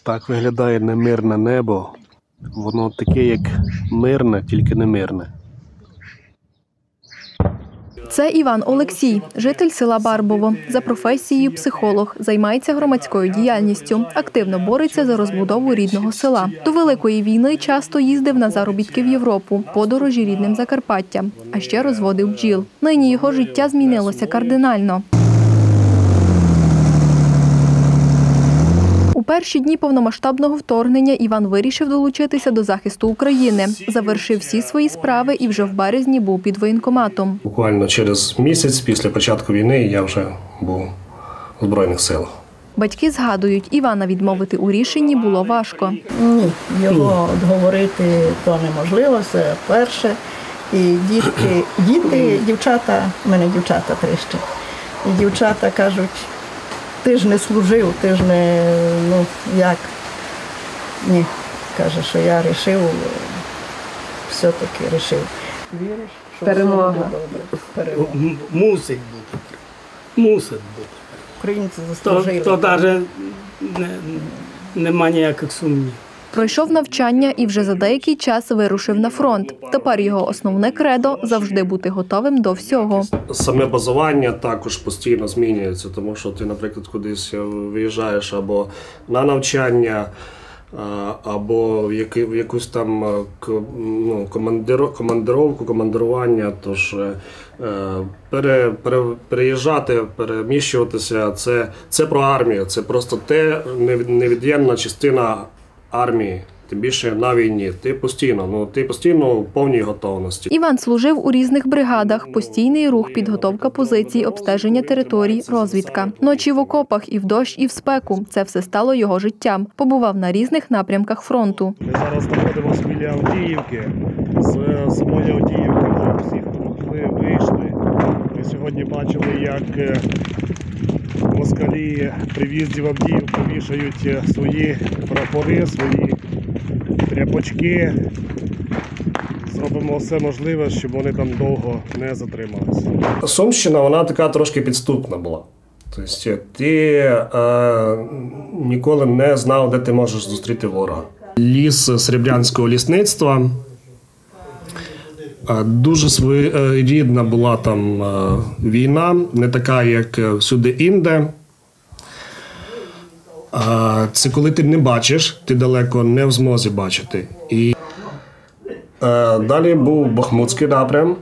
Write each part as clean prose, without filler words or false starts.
Так виглядає немирне небо. Воно таке, як мирне, тільки не мирне. Це Іван Олексій, житель села Барбово. За професією психолог, займається громадською діяльністю, активно бореться за розбудову рідного села. До Великої війни часто їздив на заробітки в Європу, подорожі рідним Закарпаттям, а ще розводив бджіл. Нині його життя змінилося кардинально. У перші дні повномасштабного вторгнення Іван вирішив долучитися до захисту України. Завершив всі свої справи і вже в березні був під воєнкоматом. Буквально через місяць після початку війни я вже був у Збройних силах. Батьки згадують, Івана відмовити у рішенні було важко. Ні, його говорити то неможливо, це перше. І діти, дівчата, в мене дівчата 3 ще. І дівчата кажуть, ти ж не служив, ти ж не, як? Ні, каже, що я вирішив, все-таки вирішив. Віриш, що перемога. Все буде добре. Перемога. Мусить бути. Мусить бути. Українці заслужили. То навіть нема ніяких сумнів. Пройшов навчання і вже за деякий час вирушив на фронт. Тепер його основне кредо – завжди бути готовим до всього. Саме базування також постійно змінюється, тому що ти, наприклад, кудись виїжджаєш або на навчання, або в якусь там командировку, командирування. Тож переїжджати, переміщуватися – це про армію, це просто невід'ємна частина армії, тим більше на війні. Ти постійно в повній готовності. Іван служив у різних бригадах. Постійний рух, підготовка позицій, обстеження територій, розвідка. Ночі в окопах і в дощ, і в спеку. Це все стало його життям. Побував на різних напрямках фронту. Ми зараз знаходимося біля Авдіївки. З самої Авдіївки вже всі, хто вийшли. Ми сьогодні бачили, як москалі при в'їзді в Авдіївку вішають свої прапори, свої тряпочки. Зробимо все можливе, щоб вони там довго не затрималися. Сумщина, вона така трошки підступна була. Тобто ти ніколи не знав, де ти можеш зустріти ворога. Ліс Срібрянського лісництва. Дуже своєрідна була там війна, не така, як всюди-інде. Це коли ти не бачиш, ти далеко не в змозі бачити. І далі був Бахмутський напрям.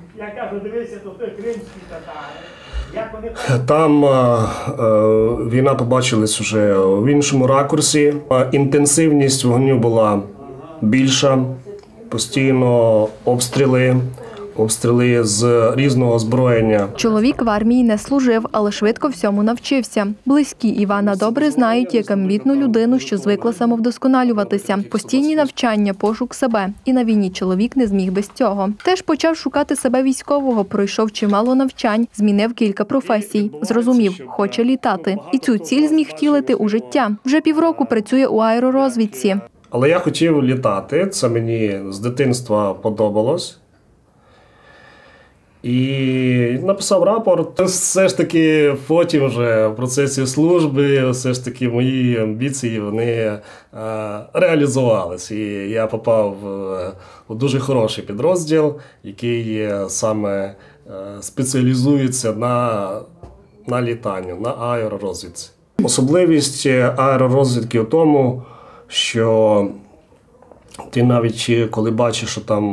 Там війна побачилась вже в іншому ракурсі. Інтенсивність вогню була більша, постійно обстріли з різного озброєння. Чоловік в армії не служив, але швидко всьому навчився. Близькі Івана добре знають, як амбітну людину, що звикла самовдосконалюватися. Постійні навчання, пошук себе. І на війні чоловік не зміг без цього. Теж почав шукати себе військового, пройшов чимало навчань, змінив кілька професій. Зрозумів, хоче літати. І цю ціль зміг втілити у життя. Вже півроку працює у аеророзвідці. Але я хотів літати, це мені з дитинства подобалось. І написав рапорт. Все ж таки потім вже в процесі служби, все ж таки мої амбіції, вони реалізувалися. І я попав в дуже хороший підрозділ, який саме спеціалізується на літанню, на аеророзвідці. Особливість аеророзвідки в тому, що ти навіть коли бачиш, що там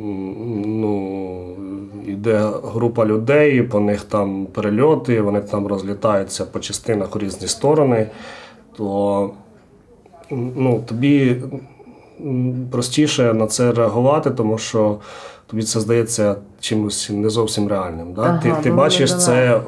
йде група людей, по них там перельоти, вони там розлітаються по частинах у різні сторони, то тобі простіше на це реагувати, тому що тобі це здається чимось не зовсім реальним. Да? Ти бачиш це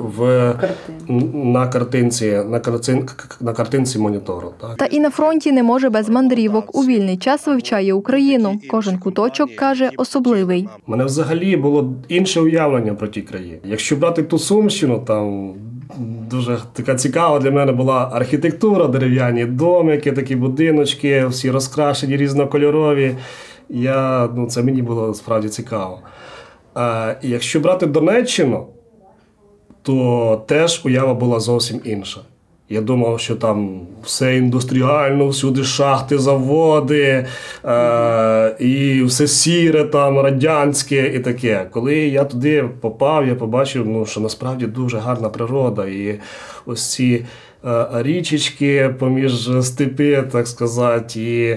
на картинці монітору. Так? Та і на фронті не може без мандрівок. У вільний час вивчає Україну. Кожен куточок, каже, особливий. У мене взагалі було інше уявлення про ті краї. Якщо брати ту Сумщину, там дуже така цікава для мене була архітектура, дерев'яні домики, такі будиночки, всі розкрашені, різнокольорові. Це мені було справді цікаво. Якщо брати Донеччину, то теж уява була зовсім інша. Я думав, що там все індустріально, всюди шахти, заводи, і все сіре, там, радянське і таке. Коли я туди попав, я побачив, що насправді дуже гарна природа. І ось ці річечки поміж степи, так сказати, і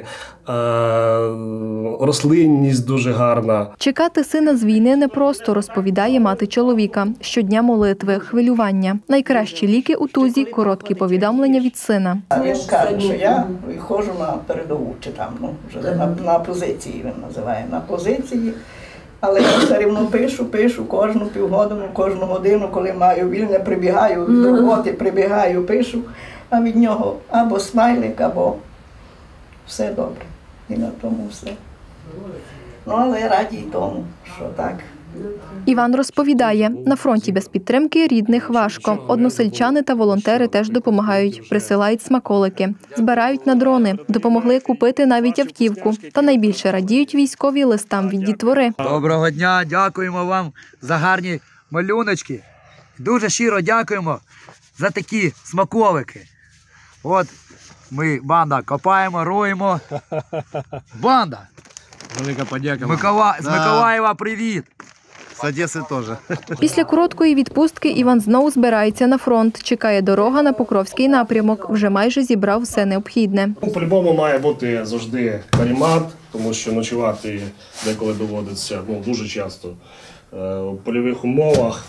рослинність дуже гарна. Чекати сина з війни непросто, розповідає мати чоловіка. Щодня молитви, хвилювання. Найкращі ліки у тузі – короткі повідомлення від сина. Він каже, що я ходжу на передову, чи там, вже на позиції, він називає, на позиції. Але я все рівно пишу кожну півгодину, кожну годину, коли маю вільне, прибігаю з роботи, пишу, а від нього або смайлик, або все добре. І на тому все. Але я радій тому, що так. Іван розповідає, на фронті без підтримки рідних важко. Односельчани та волонтери теж допомагають, присилають смаколики, збирають на дрони, допомогли купити навіть автівку. Та найбільше радіють військові листам від дітвори. Доброго дня, дякуємо вам за гарні малюночки. Дуже щиро дякуємо за такі смаколики. От ми, банда, копаємо, роємо. Банда! Велика подяка. З Миколаєва привіт! З Одеси теж. Після короткої відпустки Іван знову збирається на фронт. Чекає дорога на Покровський напрямок. Вже майже зібрав все необхідне. По-любому має бути завжди каремат, тому що ночувати деколи доводиться, дуже часто, у польових умовах.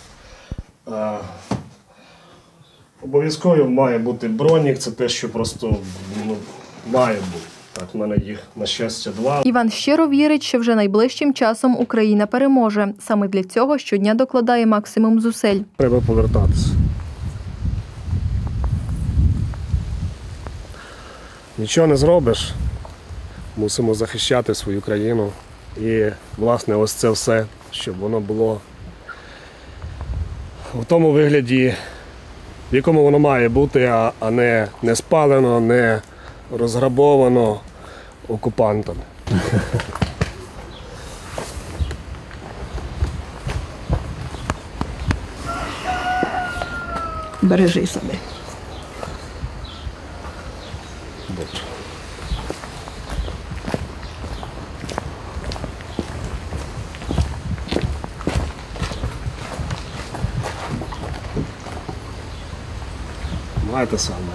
Обов'язково має бути бронік, це те, що просто має бути. Так, в мене їх, на щастя, 2. Іван щиро вірить, що вже найближчим часом Україна переможе. Саме для цього щодня докладає максимум зусиль. Треба повертатися. Нічого не зробиш. Мусимо захищати свою країну. І, власне, ось це все, щоб воно було в тому вигляді, в якому воно має бути, а не спалено, не розграбовано окупантами. Бережи себе. Добре. Маєте самі.